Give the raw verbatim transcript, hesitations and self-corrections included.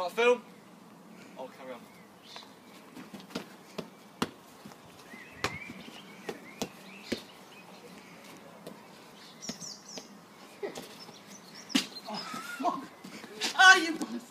Got a film? I'll carry on. Oh, fuck! Ah, you bastard!